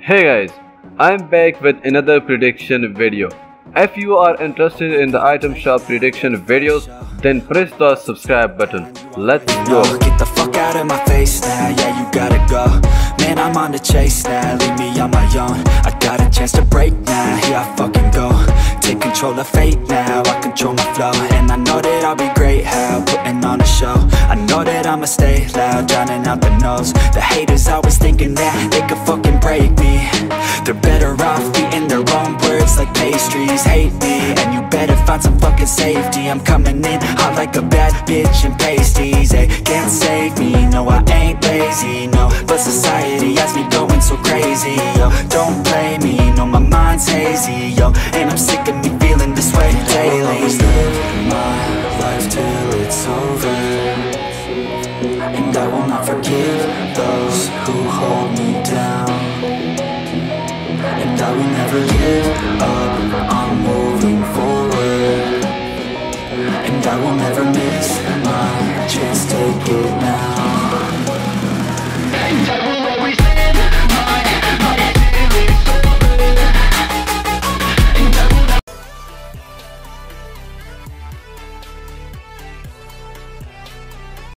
Hey guys, I'm back with another prediction video. If you are interested in the item shop prediction videos, then press the subscribe button. Let's go. Get the fuck out of my face now, yeah, you gotta go. Man, I'm on the chase now, leave me on my own. I got a chance to break now, here I fucking go. Take control of fate now, I control my flow. And I know that I'll be great, how putting on a show. I know that I'ma stay loud, drowning out the noise. The haters always thinking that they could fucking break me. They're better off eating their own words like pastries. Hate me, and you better find some fucking safety. I'm coming in hot like a bad bitch in pasties. They can't save me, no I ain't lazy, no. But society has me going so crazy, yo. Don't play me, no my mind's hazy, yo. And I'm sick of me feeling this way daily. I'll always live my life till it's over, and I will not forgive those who hold me down. And I will never give up, I'm moving forward. And I will never miss